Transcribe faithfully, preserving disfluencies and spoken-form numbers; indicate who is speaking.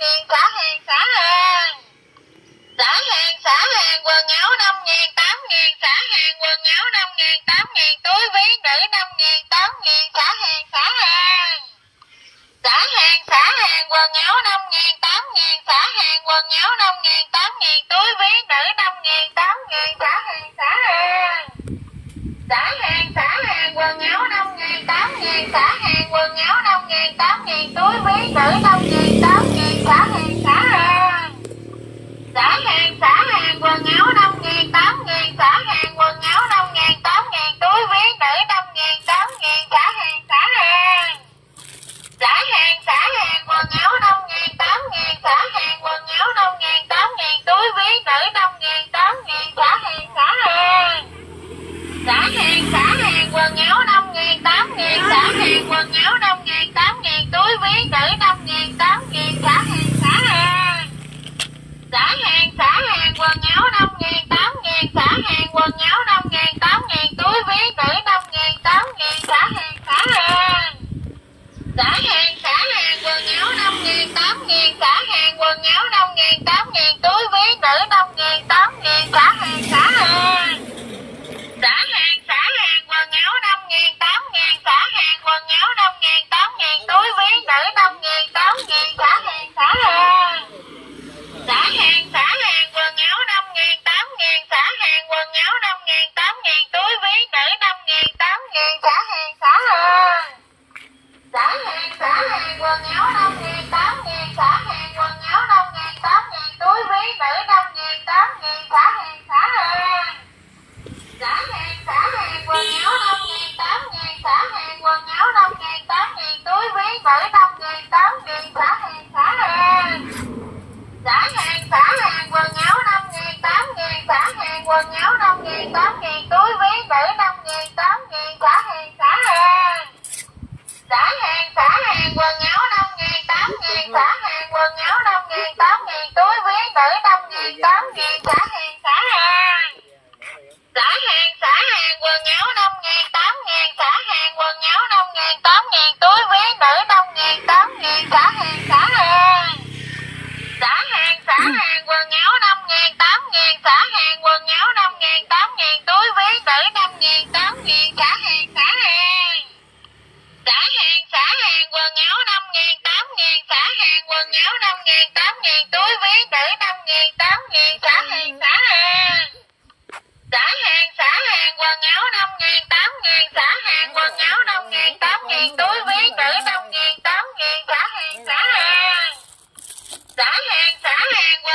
Speaker 1: nghìn xả hàng xả hàng. Xả hàng xả hàng quần áo năm nghìn tám nghìn xả hàng quần áo năm nghìn tám nghìn túi ví nữ năm nghìn tám nghìn xả hàng xả hàng. Xả hàng xả hàng quần áo năm nghìn tám nghìn xả hàng quần áo năm nghìn tám nghìn túi ví nữ năm nghìn tám nghìn xả hàng xả hàng. Xả hàng xả hàng quần áo năm nghìn tám nghìn xả hàng quần áo năm nghìn tám nghìn túi ví nữ năm nghìn tám nghìn xả hàng xả hàng. Xả hàng xả hàng quần áo năm nghìn tám nghìn xả hàng quần áo năm nghìn tám nghìn túi ví nữ năm nghìn tám nghìn xả hàng xả hàng. Xả hàng xả hàng quần áo năm nghìn tám nghìn xả hàng quần áo năm nghìn tám nghìn túi ví nữ năm nghìn tám nghìn xả hàng xả hàng. Xả hàng xả hàng quần áo năm nghìn tám nghìn xả hàng quần áo năm nghìn tám nghìn túi ví nữ năm nghìn tám nghìn xả hàng xả hàng. Xả hàng xả hàng quần áo năm nghìn tám nghìn xả hàng quần áo năm nghìn tám nghìn túi ví nữ năm nghìn tám nghìn xả hàng xả hàng. Xả hàng xả hàng quần áo năm nghìn tám nghìn xả hàng quần áo năm nghìn tám nghìn túi ví nữ năm nghìn tám nghìn xả hàng xả hàng. Xả hàng xả hàng quần áo năm nghìn tám nghìn xả hàng quần áo năm nghìn tám nghìn túi ví nữ năm nghìn tám nghìn xả hàng xả hàng. Xả hàng xả hàng quần áo năm nghìn tám nghìn xả hàng quần áo năm nghìn tám nghìn túi ví nữ năm nghìn tám nghìn xả hàng xả hàng. Xả hàng xả hàng quần áo năm nghìn tám nghìn xả hàng quần áo năm nghìn tám nghìn túi ví nữ năm nghìn tám nghìn xả hàng xả hàng. Xả hàng xả hàng quần áo năm nghìn tám nghìn xả hàng quần áo năm nghìn tám nghìn túi ví nữ năm nghìn tám nghìn xả hàng xả hàng. Xả hàng xả hàng quần áo năm nghìn tám nghìn xả hàng quần áo năm nghìn tám nghìn túi ví nữ năm nghìn tám nghìn xả hàng xả hàng. Xả hàng xả hàng quần áo năm nghìn tám nghìn xả hàng quần áo năm nghìn tám nghìn túi ví nữ năm nghìn tám nghìn xả hàng xả hàng. Xả hàng xả hàng quần áo năm nghìn tám nghìn xả hàng quần áo năm nghìn tám nghìn túi ví nữ năm nghìn tám nghìn xả hàng xả hàng. Xả hàng xả hàng quần áo năm nghìn tám nghìn xả hàng quần áo năm nghìn tám nghìn túi ví nữ năm nghìn tám nghìn xả hàng xả hàng. Xả hàng xả hàng quần áo năm nghìn tám nghìn xả hàng quần áo năm nghìn tám nghìn túi ví nữ năm nghìn tám nghìn xả hàng xả hàng. Xả hàng xả hàng quần áo năm nghìn tám nghìn xả hàng quần áo năm nghìn tám nghìn túi ví nữ năm nghìn tám nghìn xả hàng xả hàng. Xả hàng xả hàng